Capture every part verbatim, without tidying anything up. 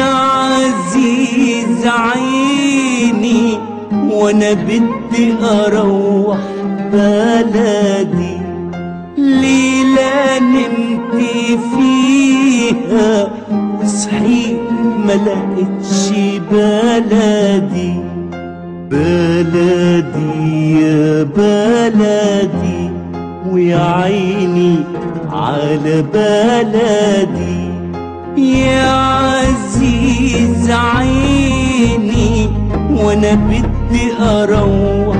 يا عزيز عيني وانا بدي اروح بلدي، ليلة نمت فيها وصحيت ما لقيتش بلدي. بلدي يا بلدي ويا عيني على بلدي، يا عزيز عيني وانا بدي اروح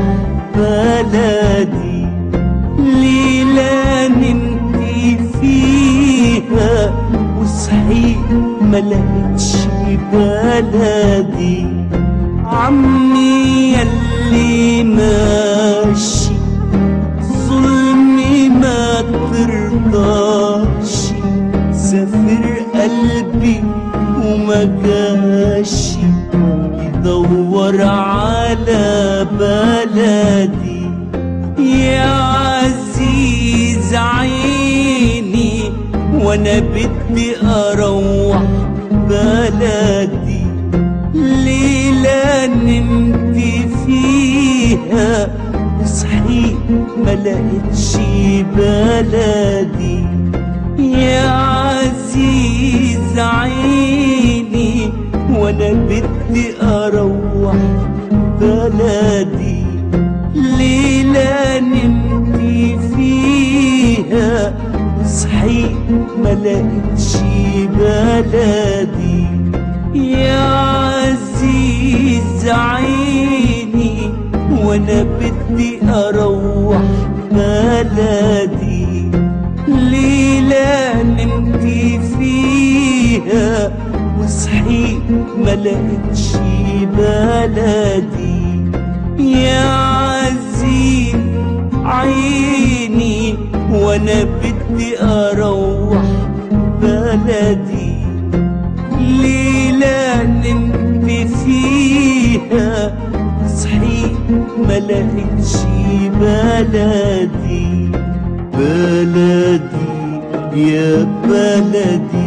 بلدي، ليلة نمت فيها وصحيت ما لقيتش بلدي. عمي يلي ماشي ظلمي ما ترضاش، سافر قلبي وما جاشي يدور على بلدي. يا عزيز عيني وانا بدي اروح بلدي، ليلة نمت فيها وصحيت ما لقيتش بلدي. يا عزيز عيني وانا بدي اروح بلدي، ليلة نمت فيها وصحيت ما لقيتش بلدي. يا عزيز عيني وانا بدي اروح بلدي، ليلة نمت فيها وصحيت ما لقيتش بلدي. يا عزيز عيني وانا بدي اروح بلدي، ليلة نمت فيها صحيت ما لقيتش بلدي. بلدي يا بلدي